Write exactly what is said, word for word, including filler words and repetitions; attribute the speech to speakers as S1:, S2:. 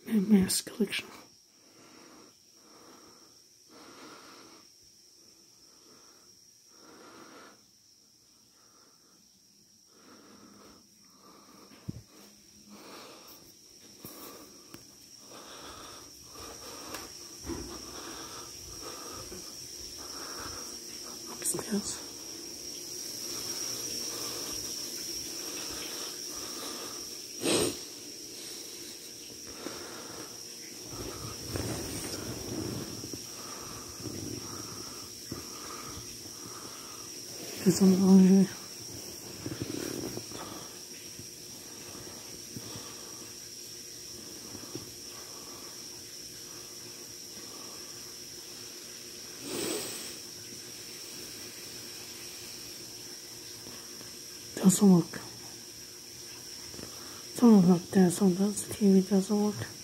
S1: mask collection. Yes. It's on the laundry. Doesn't work. Some of it does, sometimes the T V doesn't work.